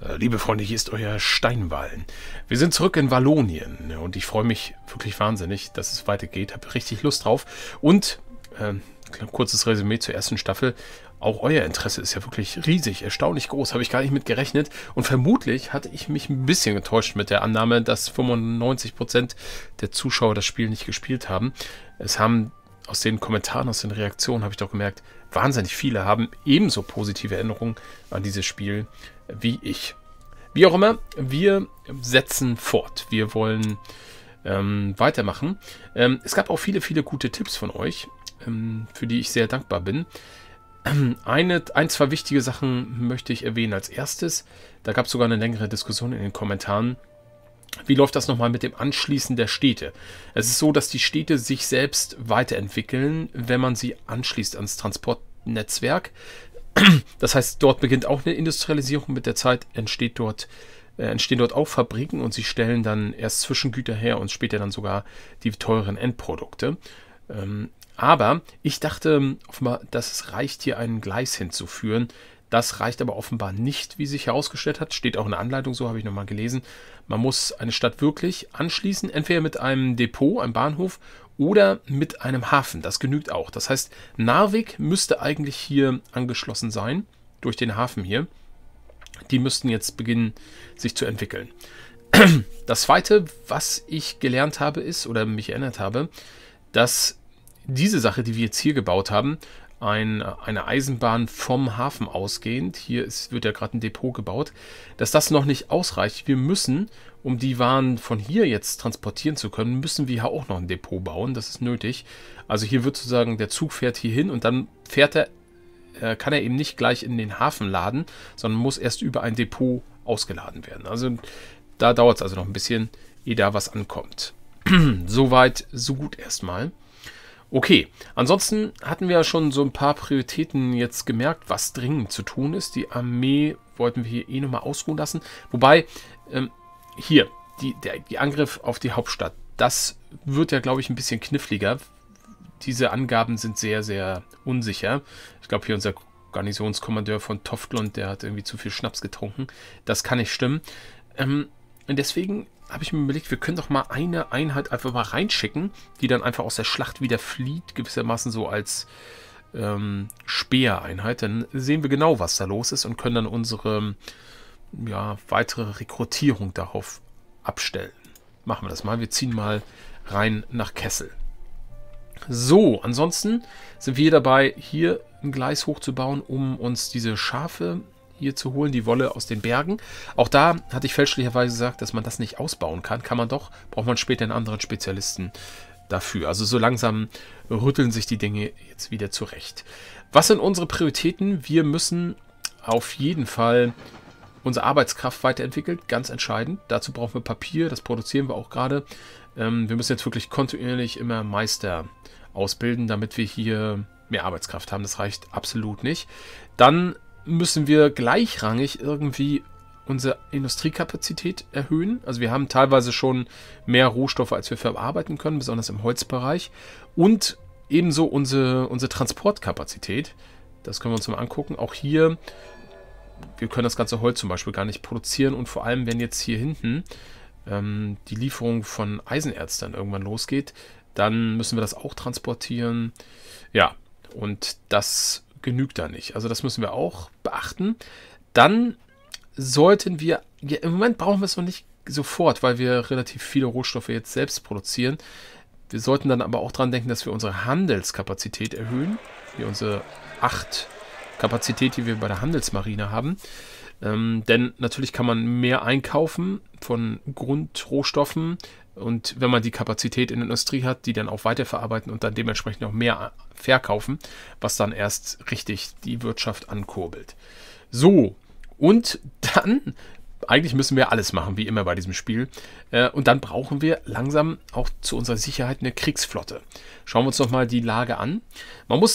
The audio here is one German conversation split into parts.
Liebe Freunde, hier ist euer Steinwallen. Wir sind zurück in Wallonien und ich freue mich wirklich wahnsinnig, dass es weitergeht. Habe richtig Lust drauf. Und kurzes Resümee zur ersten Staffel. Auch euer Interesse ist ja wirklich riesig, erstaunlich groß. Habe ich gar nicht mit gerechnet. Und vermutlich hatte ich mich ein bisschen getäuscht mit der Annahme, dass 95% der Zuschauer das Spiel nicht gespielt haben. Es haben aus den Kommentaren, aus den Reaktionen, habe ich doch gemerkt, wahnsinnig viele haben ebenso positive Erinnerungen an dieses Spiel wie ich. Wie auch immer, wir setzen fort. Wir wollen weitermachen. Es gab auch viele, viele gute Tipps von euch, für die ich sehr dankbar bin. Zwei wichtige Sachen möchte ich erwähnen als erstes. Da gab es sogar eine längere Diskussion in den Kommentaren. Wie läuft das nochmal mit dem Anschließen der Städte? Es ist so, dass die Städte sich selbst weiterentwickeln, wenn man sie anschließt ans Transportnetzwerk. Das heißt, dort beginnt auch eine Industrialisierung. Mit der Zeit entstehen dort auch Fabriken und sie stellen dann erst Zwischengüter her und später dann sogar die teuren Endprodukte. Aber ich dachte offenbar, dass es reicht, hier ein Gleis hinzuführen. Das reicht aber offenbar nicht, wie sich herausgestellt hat. Steht auch in der Anleitung, so habe ich nochmal gelesen. Man muss eine Stadt wirklich anschließen, entweder mit einem Depot, einem Bahnhof oder mit einem Hafen. Das genügt auch. Das heißt, Narvik müsste eigentlich hier angeschlossen sein, durch den Hafen hier. Die müssten jetzt beginnen, sich zu entwickeln. Das Zweite, was ich gelernt habe, ist, oder mich erinnert habe, dass diese Sache, die wir jetzt hier gebaut haben, eine Eisenbahn vom Hafen ausgehend, wird ja gerade ein Depot gebaut, dass das noch nicht ausreicht. Wir müssen, um die Waren von hier jetzt transportieren zu können, müssen wir hier auch noch ein Depot bauen. Das ist nötig. Also hier wird sozusagen, der Zug fährt hier hin und dann kann er eben nicht gleich in den Hafen laden, sondern muss erst über ein Depot ausgeladen werden. Also da dauert es also noch ein bisschen, ehe da was ankommt. Soweit, so gut erstmal. Okay, ansonsten hatten wir ja schon so ein paar Prioritäten jetzt gemerkt, was dringend zu tun ist. Die Armee wollten wir hier nochmal ausruhen lassen. Wobei, hier, die Angriff auf die Hauptstadt, das wird ja, glaube ich, ein bisschen kniffliger. Diese Angaben sind sehr, sehr unsicher. Ich glaube, hier unser Garnisonskommandeur von Toftlund, der hat irgendwie zu viel Schnaps getrunken. Das kann nicht stimmen. Und deswegen habe ich mir überlegt, wir können doch mal eine Einheit einfach mal reinschicken, die dann einfach aus der Schlacht wieder flieht, gewissermaßen so als Speereinheit. Dann sehen wir genau, was da los ist und können dann unsere weitere Rekrutierung darauf abstellen. Machen wir das mal. Wir ziehen mal rein nach Kessel. So, ansonsten sind wir dabei, hier ein Gleis hochzubauen, um uns diese Schafe hier zu holen, die Wolle aus den Bergen. Auch da hatte ich fälschlicherweise gesagt, dass man das nicht ausbauen kann. Kann man doch, braucht man später einen anderen Spezialisten dafür. Also so langsam rütteln sich die Dinge jetzt wieder zurecht. Was sind unsere Prioritäten? Wir müssen auf jeden Fall unsere Arbeitskraft weiterentwickeln, ganz entscheidend. Dazu brauchen wir Papier, das produzieren wir auch gerade. Wir müssen jetzt wirklich kontinuierlich immer Meister ausbilden, damit wir hier mehr Arbeitskraft haben. Das reicht absolut nicht. Dann müssen wir gleichrangig irgendwie unsere Industriekapazität erhöhen. Also wir haben teilweise schon mehr Rohstoffe, als wir verarbeiten können, besonders im Holzbereich. Und ebenso unsere Transportkapazität. Das können wir uns mal angucken. Auch hier, wir können das ganze Holz zum Beispiel gar nicht produzieren. Und vor allem, wenn jetzt hier hinten die Lieferung von Eisenerz dann irgendwann losgeht, dann müssen wir das auch transportieren. Ja, und das genügt da nicht. Also das müssen wir auch beachten. Dann sollten wir, ja, im Moment brauchen wir es noch nicht sofort, weil wir relativ viele Rohstoffe jetzt selbst produzieren. Wir sollten dann aber auch dran denken, dass wir unsere Handelskapazität erhöhen. Hier unsere 8 Kapazität, die wir bei der Handelsmarine haben. Denn natürlich kann man mehr einkaufen von Grundrohstoffen und wenn man die Kapazität in der Industrie hat, die dann auch weiterverarbeiten und dann dementsprechend auch mehr verkaufen, was dann erst richtig die Wirtschaft ankurbelt. So, und dann, eigentlich müssen wir alles machen, wie immer bei diesem Spiel. Und dann brauchen wir langsam auch zu unserer Sicherheit eine Kriegsflotte. Schauen wir uns nochmal die Lage an. Man muss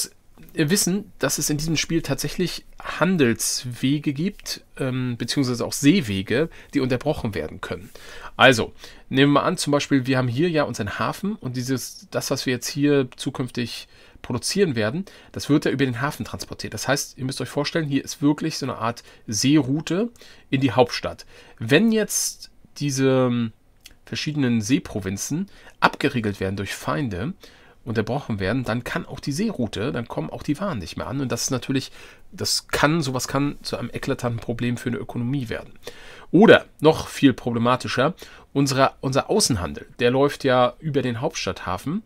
wissen, dass es in diesem Spiel tatsächlich Handelswege gibt, beziehungsweise auch Seewege, die unterbrochen werden können. Also, nehmen wir mal an, zum Beispiel, wir haben hier ja unseren Hafen und das, was wir jetzt hier zukünftig produzieren werden, das wird ja über den Hafen transportiert. Das heißt, ihr müsst euch vorstellen, hier ist wirklich so eine Art Seeroute in die Hauptstadt. Wenn jetzt diese verschiedenen Seeprovinzen abgeriegelt werden durch Feinde, unterbrochen werden, dann kann auch die Seeroute, dann kommen auch die Waren nicht mehr an. Und das ist natürlich, sowas kann zu einem eklatanten Problem für eine Ökonomie werden. Oder noch viel problematischer, unser Außenhandel, der läuft ja über den Hauptstadthafen.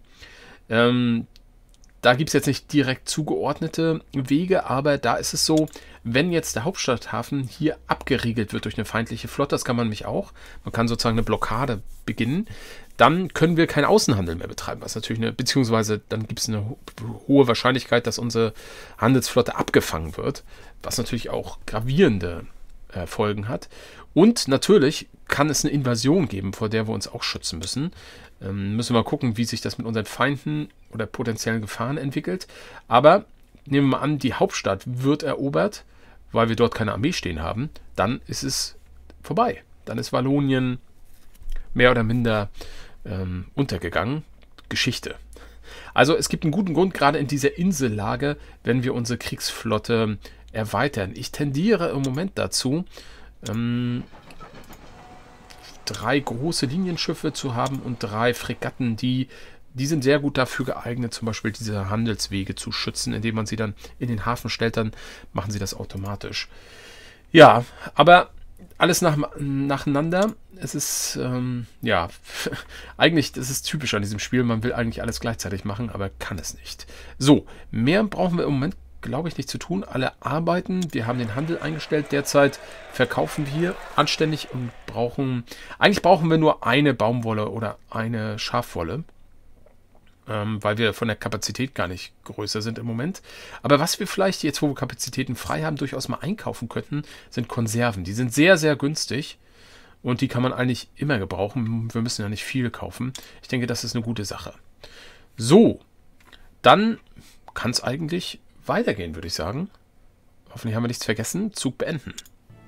Da gibt es jetzt nicht direkt zugeordnete Wege, aber da ist es so, wenn jetzt der Hauptstadthafen hier abgeriegelt wird durch eine feindliche Flotte, das kann man nämlich auch, man kann sozusagen eine Blockade beginnen, dann können wir keinen Außenhandel mehr betreiben, was natürlich beziehungsweise dann gibt es eine hohe Wahrscheinlichkeit, dass unsere Handelsflotte abgefangen wird, was natürlich auch gravierende Folgen hat. Und natürlich kann es eine Invasion geben, vor der wir uns auch schützen müssen. Müssen wir mal gucken, wie sich das mit unseren Feinden oder potenziellen Gefahren entwickelt. Aber nehmen wir mal an, die Hauptstadt wird erobert, weil wir dort keine Armee stehen haben. Dann ist es vorbei. Dann ist Wallonien mehr oder minder untergegangen. Geschichte. Also es gibt einen guten Grund, gerade in dieser Insellage, wenn wir unsere Kriegsflotte erweitern. Ich tendiere im Moment dazu, 3 große Linienschiffe zu haben und 3 Fregatten, die sind sehr gut dafür geeignet, zum Beispiel diese Handelswege zu schützen, indem man sie dann in den Hafen stellt, dann machen sie das automatisch. Ja, aber alles nacheinander. Es ist, ja, eigentlich, das ist typisch an diesem Spiel, man will eigentlich alles gleichzeitig machen, aber kann es nicht. So, mehr brauchen wir im Moment, glaube ich, nicht zu tun. Alle arbeiten, wir haben den Handel eingestellt. Derzeit verkaufen wir anständig und eigentlich brauchen wir nur eine Baumwolle oder eine Schafwolle, weil wir von der Kapazität gar nicht größer sind im Moment. Aber was wir vielleicht jetzt, wo wir Kapazitäten frei haben, durchaus mal einkaufen könnten, sind Konserven. Die sind sehr, sehr günstig und die kann man eigentlich immer gebrauchen. Wir müssen ja nicht viel kaufen. Ich denke, das ist eine gute Sache. So, dann kann es eigentlich weitergehen, würde ich sagen. Hoffentlich haben wir nichts vergessen. Zug beenden.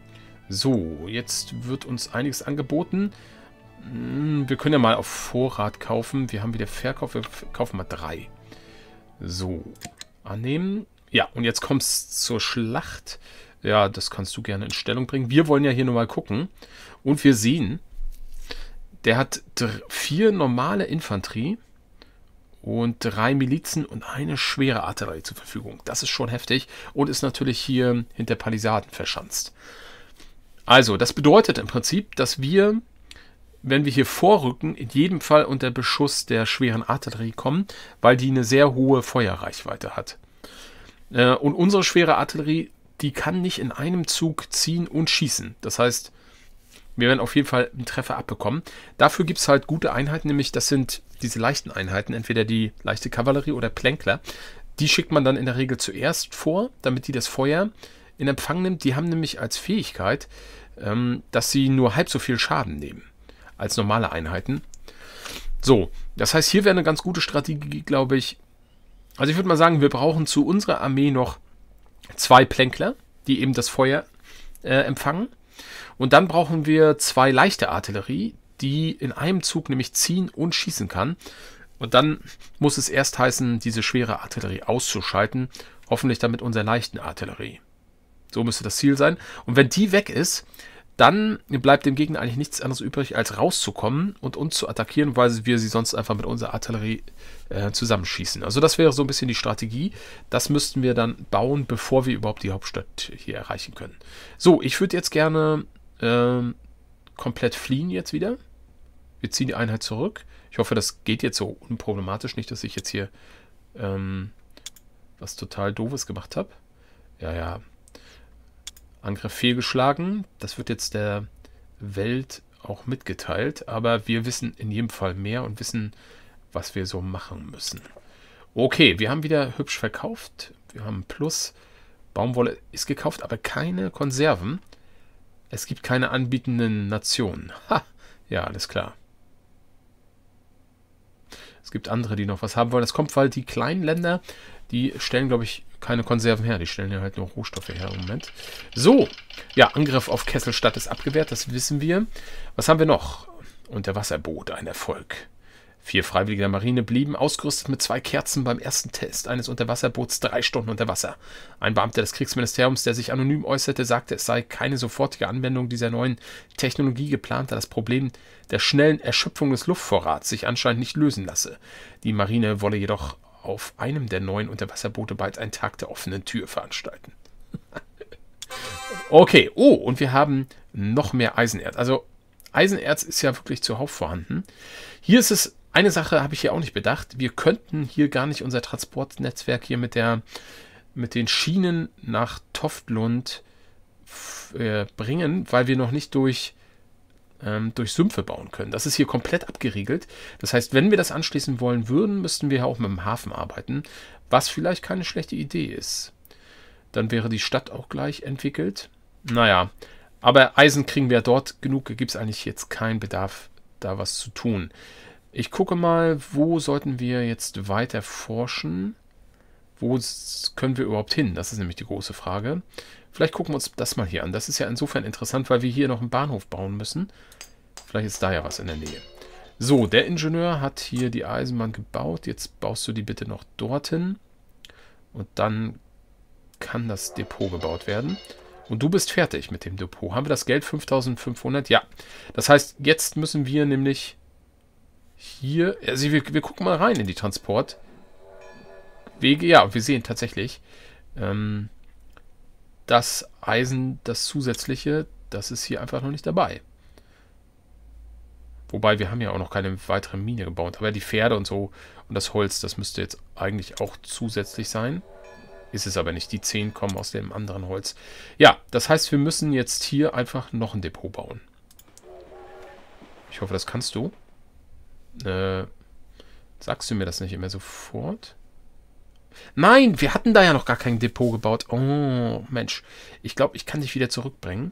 So, jetzt wird uns einiges angeboten. Wir können ja mal auf Vorrat kaufen. Wir haben wieder Verkauf. Wir kaufen mal 3. So, annehmen. Ja, und jetzt kommt es zur Schlacht. Ja, das kannst du gerne in Stellung bringen. Wir wollen ja hier nur mal gucken. Und wir sehen, der hat 4 normale Infanterie und 3 Milizen und eine schwere Artillerie zur Verfügung. Das ist schon heftig und ist natürlich hier hinter Palisaden verschanzt. Also, das bedeutet im Prinzip, dass wir, wenn wir hier vorrücken, in jedem Fall unter Beschuss der schweren Artillerie kommen, weil die eine sehr hohe Feuerreichweite hat. Und unsere schwere Artillerie, die kann nicht in einem Zug ziehen und schießen. Das heißt, wir werden auf jeden Fall einen Treffer abbekommen. Dafür gibt es halt gute Einheiten, nämlich das sind diese leichten Einheiten, entweder die leichte Kavallerie oder Plänkler. Die schickt man dann in der Regel zuerst vor, damit die das Feuer in Empfang nimmt. Die haben nämlich als Fähigkeit, dass sie nur halb so viel Schaden nehmen als normale Einheiten. So, das heißt, hier wäre eine ganz gute Strategie, glaube ich. Also ich würde mal sagen, wir brauchen zu unserer Armee noch 2 Plänkler, die eben das Feuer empfangen. Und dann brauchen wir 2 leichte Artillerie, die in einem Zug nämlich ziehen und schießen kann. Und dann muss es erst heißen, diese schwere Artillerie auszuschalten. Hoffentlich dann mit unserer leichten Artillerie. So müsste das Ziel sein. Und wenn die weg ist, dann bleibt dem Gegner eigentlich nichts anderes übrig, als rauszukommen und uns zu attackieren, weil wir sie sonst einfach mit unserer Artillerie zusammenschießen. Also das wäre so ein bisschen die Strategie. Das müssten wir dann bauen, bevor wir überhaupt die Hauptstadt hier erreichen können. So, ich würde jetzt gerne komplett fliehen jetzt wieder. Wir ziehen die Einheit zurück. Ich hoffe, das geht jetzt so unproblematisch. Nicht, dass ich jetzt hier was total Doofes gemacht habe. Ja. Angriff fehlgeschlagen. Das wird jetzt der Welt auch mitgeteilt. Aber wir wissen in jedem Fall mehr und wissen, was wir so machen müssen. Okay, wir haben wieder hübsch verkauft. Wir haben Plus. Baumwolle ist gekauft, aber keine Konserven. Es gibt keine anbietenden Nationen. Ha, ja, alles klar. Es gibt andere, die noch was haben wollen. Das kommt, weil die kleinen Länder, Die stellen, glaube ich, keine Konserven her. Die stellen ja halt nur Rohstoffe her im Moment. So, ja, Angriff auf Kesselstadt ist abgewehrt, das wissen wir. Was haben wir noch? Unterwasserboot, ein Erfolg. 4 Freiwillige der Marine blieben ausgerüstet mit 2 Kerzen beim ersten Test eines Unterwasserboots 3 Stunden unter Wasser. Ein Beamter des Kriegsministeriums, der sich anonym äußerte, sagte, es sei keine sofortige Anwendung dieser neuen Technologie geplant, da das Problem der schnellen Erschöpfung des Luftvorrats sich anscheinend nicht lösen lasse. Die Marine wolle jedoch auf einem der neuen Unterwasserboote bald einen Tag der offenen Tür veranstalten. Okay, oh, und wir haben noch mehr Eisenerz. Also Eisenerz ist ja wirklich zuhauf vorhanden. Hier ist es, eine Sache habe ich hier auch nicht bedacht. Wir könnten hier gar nicht unser Transportnetzwerk hier mit den Schienen nach Toftlund bringen, weil wir noch nicht durch Sümpfe bauen können. Das ist hier komplett abgeriegelt. Das heißt, wenn wir das anschließen wollen würden, müssten wir auch mit dem Hafen arbeiten, was vielleicht keine schlechte Idee ist. Dann wäre die Stadt auch gleich entwickelt. Naja, aber Eisen kriegen wir dort genug. Gibt es eigentlich jetzt keinen Bedarf, da was zu tun. Ich gucke mal, wo sollten wir jetzt weiter forschen? Wo können wir überhaupt hin? Das ist nämlich die große Frage. Vielleicht gucken wir uns das mal hier an. Das ist ja insofern interessant, weil wir hier noch einen Bahnhof bauen müssen. Vielleicht ist da ja was in der Nähe. So, der Ingenieur hat hier die Eisenbahn gebaut. Jetzt baust du die bitte noch dorthin. Und dann kann das Depot gebaut werden. Und du bist fertig mit dem Depot. Haben wir das Geld? 5.500? Ja. Das heißt, jetzt müssen wir nämlich hier... Also wir gucken mal rein in die Transportwege. Ja, wir sehen tatsächlich, das Eisen, das zusätzliche, das ist hier einfach noch nicht dabei. Wobei, wir haben ja auch noch keine weitere Mine gebaut. Aber die Pferde und so und das Holz, das müsste jetzt eigentlich auch zusätzlich sein. Ist es aber nicht. Die 10 kommen aus dem anderen Holz. Ja, das heißt, wir müssen jetzt hier einfach noch ein Depot bauen. Ich hoffe, das kannst du. Sagst du mir das nicht immer sofort? Nein, wir hatten da ja noch gar kein Depot gebaut. Oh, Mensch. Ich glaube, ich kann dich wieder zurückbringen.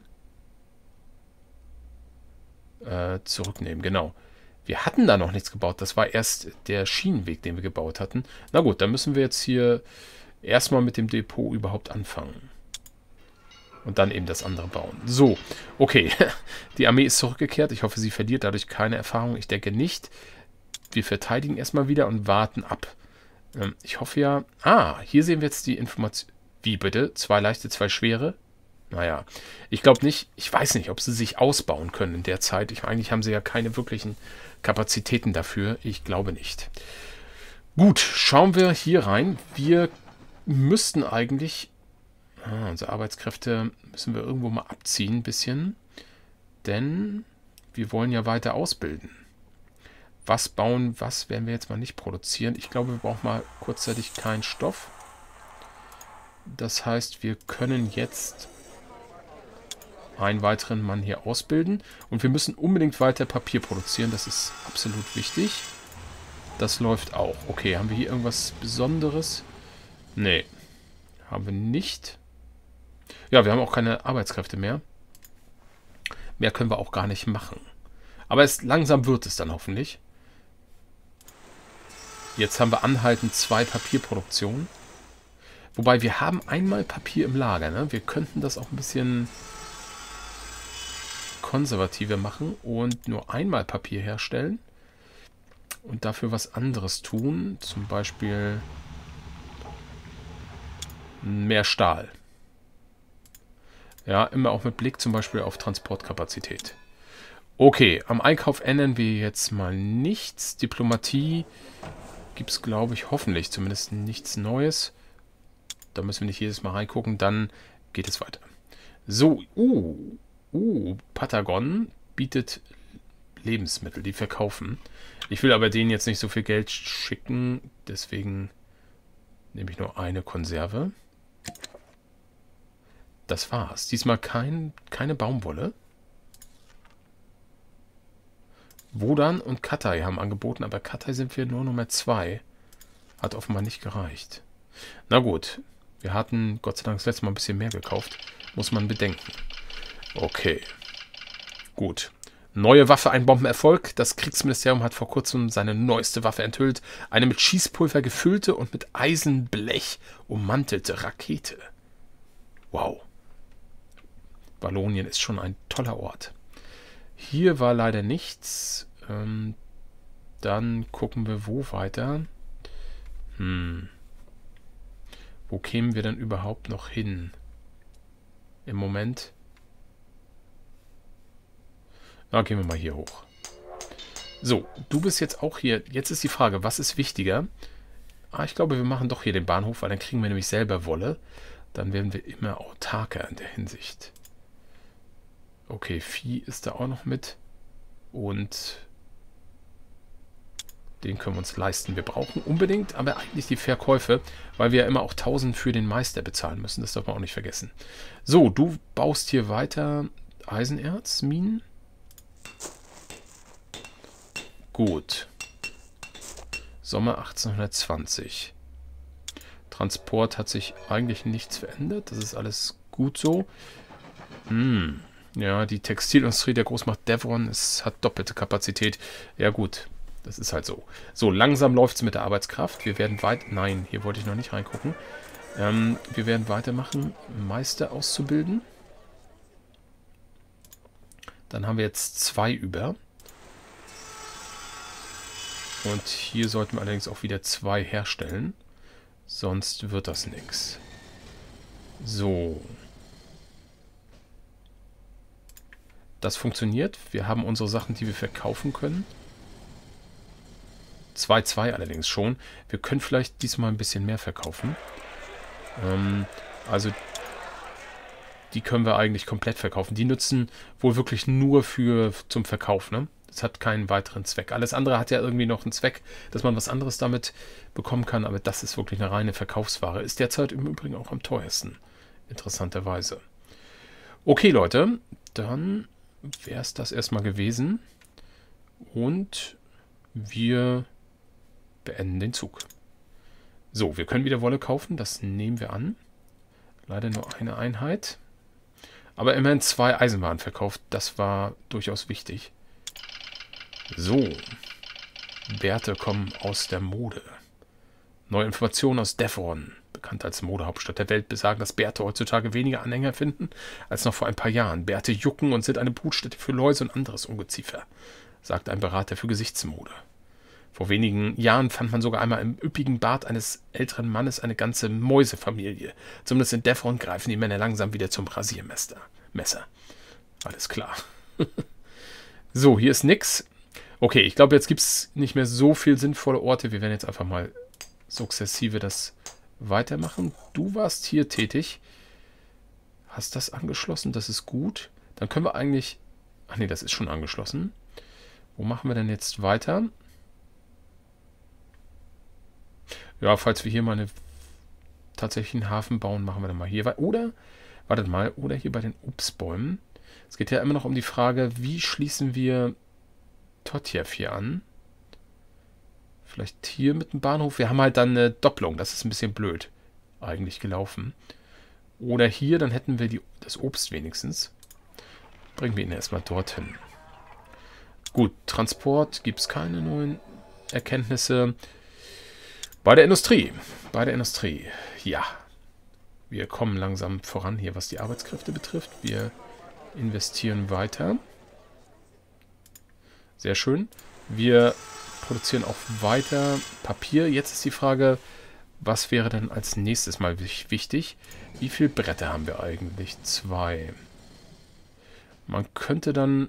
Zurücknehmen, genau. Wir hatten da noch nichts gebaut. Das war erst der Schienenweg, den wir gebaut hatten. Na gut, dann müssen wir jetzt hier erstmal mit dem Depot überhaupt anfangen. Und dann eben das andere bauen. So, okay. Die Armee ist zurückgekehrt. Ich hoffe, sie verliert dadurch keine Erfahrung. Ich denke nicht. Wir verteidigen erstmal wieder und warten ab. Ich hoffe ja... Ah, hier sehen wir jetzt die Information... Wie bitte? 2 leichte, 2 schwere? Naja, ich glaube nicht... Ich weiß nicht, ob sie sich ausbauen können in der Zeit. Eigentlich haben sie ja keine wirklichen Kapazitäten dafür. Ich glaube nicht. Gut, schauen wir hier rein. Wir müssten eigentlich... unsere Arbeitskräfte müssen wir irgendwo mal abziehen ein bisschen. Denn wir wollen ja weiter ausbilden. Was bauen, was werden wir jetzt mal nicht produzieren? Ich glaube, wir brauchen mal kurzzeitig keinen Stoff. Das heißt, wir können jetzt einen weiteren Mann hier ausbilden. Und wir müssen unbedingt weiter Papier produzieren. Das ist absolut wichtig. Das läuft auch. Okay, haben wir hier irgendwas Besonderes? Nee, haben wir nicht. Ja, wir haben auch keine Arbeitskräfte mehr. Mehr können wir auch gar nicht machen. Aber langsam wird es dann hoffentlich. Jetzt haben wir anhaltend 2 Papierproduktionen. Wobei, wir haben einmal Papier im Lager. Ne? Wir könnten das auch ein bisschen konservativer machen und nur einmal Papier herstellen. Und dafür was anderes tun. Zum Beispiel mehr Stahl. Ja, immer auch mit Blick zum Beispiel auf Transportkapazität. Okay, am Einkauf ändern wir jetzt mal nichts. Diplomatie gibt es, glaube ich, hoffentlich zumindest nichts Neues. Da müssen wir nicht jedes Mal reingucken, dann geht es weiter. So, Patagon bietet Lebensmittel, die verkaufen. Ich will aber denen jetzt nicht so viel Geld schicken, deswegen nehme ich nur eine Konserve. Das war's. Diesmal keine Baumwolle. Wodan und Katai haben angeboten, aber Katai sind wir nur Nummer 2. Hat offenbar nicht gereicht. Na gut, wir hatten Gott sei Dank das letzte Mal ein bisschen mehr gekauft. Muss man bedenken. Okay. Gut. Neue Waffe, ein Bombenerfolg. Das Kriegsministerium hat vor kurzem seine neueste Waffe enthüllt. Eine mit Schießpulver gefüllte und mit Eisenblech ummantelte Rakete. Wow. Wallonien ist schon ein toller Ort. Hier war leider nichts. Dann gucken wir, wo weiter. Wo kämen wir denn überhaupt noch hin? Im Moment. Na, gehen wir mal hier hoch. So, du bist jetzt auch hier. Jetzt ist die Frage, was ist wichtiger? Ich glaube, wir machen doch hier den Bahnhof, weil dann kriegen wir nämlich selber Wolle. Dann werden wir immer autarker in der Hinsicht. Okay, Vieh ist da auch noch mit. Und den können wir uns leisten. Wir brauchen unbedingt aber eigentlich die Verkäufe, weil wir ja immer auch 1000 für den Meister bezahlen müssen. Das darf man auch nicht vergessen. So, du baust hier weiter Eisenerz, Minen. Gut. Sommer 1820. Transport hat sich eigentlich nichts verändert. Das ist alles gut so. Ja, die Textilindustrie der Großmacht Devon hat doppelte Kapazität. Ja gut, das ist halt so. So, langsam läuft es mit der Arbeitskraft. Wir werden Nein, hier wollte ich noch nicht reingucken. Wir werden weitermachen, Meister auszubilden. Dann haben wir jetzt 2 über. Und hier sollten wir allerdings auch wieder 2 herstellen. Sonst wird das nichts. So. Das funktioniert. Wir haben unsere Sachen, die wir verkaufen können. 2 allerdings schon. Wir können vielleicht diesmal ein bisschen mehr verkaufen. Also die können wir eigentlich komplett verkaufen. Die nutzen wohl wirklich nur zum Verkauf, ne? Das hat keinen weiteren Zweck. Alles andere hat ja irgendwie noch einen Zweck, dass man was anderes damit bekommen kann, aber das ist wirklich eine reine Verkaufsware. Ist derzeit im Übrigen auch am teuersten. Interessanterweise. Okay, Leute, dann wäre es das erstmal gewesen. Und wir beenden den Zug. So, wir können wieder Wolle kaufen, das nehmen wir an. Leider nur eine Einheit. Aber immerhin 2 Eisenwaren verkauft, das war durchaus wichtig. So, Bärte kommen aus der Mode. Neue Informationen aus Devon, bekannt als Modehauptstadt der Welt, besagen, dass Bärte heutzutage weniger Anhänger finden als noch vor ein paar Jahren. Bärte jucken und sind eine Brutstätte für Läuse und anderes Ungeziefer, sagt ein Berater für Gesichtsmode. Vor wenigen Jahren fand man sogar einmal im üppigen Bart eines älteren Mannes eine ganze Mäusefamilie. Zumindest in Devon greifen die Männer langsam wieder zum Rasiermesser. Alles klar. So, hier ist nix. Okay, ich glaube, jetzt gibt es nicht mehr so viel sinnvolle Orte. Wir werden jetzt einfach mal sukzessive das weitermachen. Du warst hier tätig. Hast das angeschlossen? Das ist gut. Dann können wir eigentlich... Ach nee, das ist schon angeschlossen. Wo machen wir denn jetzt weiter? Ja, falls wir hier mal tatsächlich einen Hafen bauen, machen wir dann mal hier weiter. Oder, wartet mal, oder hier bei den Obstbäumen. Es geht ja immer noch um die Frage, wie schließen wir Totjev hier an? Vielleicht hier mit dem Bahnhof. Wir haben halt dann eine Doppelung. Das ist ein bisschen blöd eigentlich gelaufen. Oder hier, dann hätten wir das Obst wenigstens. Bringen wir ihn erstmal dorthin. Gut, Transport gibt es keine neuen Erkenntnisse. Bei der Industrie. Ja. Wir kommen langsam voran hier, was die Arbeitskräfte betrifft. Wir investieren weiter. Sehr schön. Wir produzieren auch weiter Papier. Jetzt ist die Frage, was wäre denn als nächstes mal wichtig? Wie viele Bretter haben wir eigentlich? 2. Man könnte dann...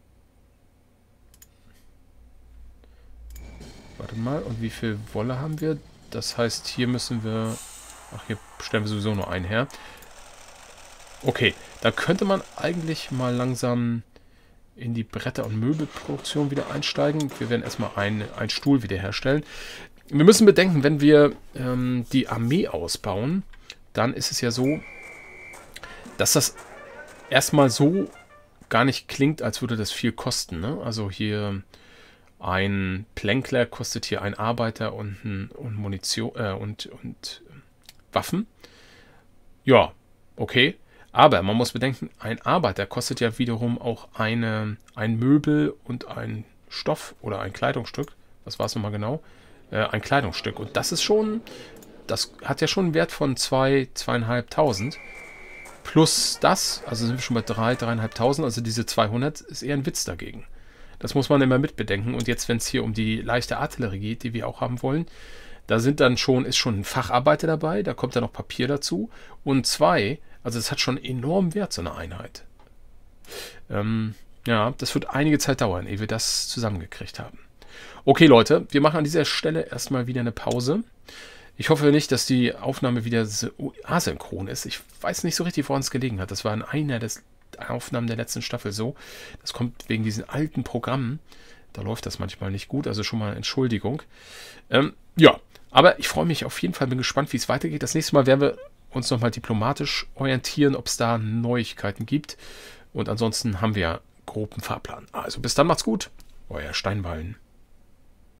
Warte mal, und wie viel Wolle haben wir? Das heißt, hier müssen wir... Ach, hier stellen wir sowieso nur einen her. Okay, da könnte man eigentlich mal langsam in die Bretter- und Möbelproduktion wieder einsteigen. Wir werden erstmal einen Stuhl wieder herstellen. Wir müssen bedenken, wenn wir die Armee ausbauen, dann ist es ja so, dass das erstmal so gar nicht klingt, als würde das viel kosten, ne? Also hier ein Plänkler kostet hier ein Arbeiter und Munition und Waffen. Ja, okay. Aber man muss bedenken, ein Arbeiter kostet ja wiederum auch ein Möbel und ein Stoff oder ein Kleidungsstück. Was war es nochmal genau? Ein Kleidungsstück. Und das ist schon, das hat ja schon einen Wert von 2.500. Plus das, also sind wir schon bei 3.500. Also diese 200 ist eher ein Witz dagegen. Das muss man immer mitbedenken. Und jetzt, wenn es hier um die leichte Artillerie geht, die wir auch haben wollen, da ist schon ein Facharbeiter dabei, da kommt dann noch Papier dazu. Und 2, also es hat schon enorm Wert, so eine Einheit. Ja, das wird einige Zeit dauern, ehe wir das zusammengekriegt haben. Okay, Leute, wir machen an dieser Stelle erstmal wieder eine Pause. Ich hoffe nicht, dass die Aufnahme wieder asynchron ist. Ich weiß nicht so richtig, woran es gelegen hat. Das war in einer der Aufnahmen der letzten Staffel so. Das kommt wegen diesen alten Programmen. Da läuft das manchmal nicht gut, also schon mal Entschuldigung. Ja, aber ich freue mich auf jeden Fall, bin gespannt, wie es weitergeht. Das nächste Mal werden wir uns nochmal diplomatisch orientieren, ob es da Neuigkeiten gibt. Und ansonsten haben wir groben Fahrplan. Also bis dann, macht's gut. Euer Steinballen.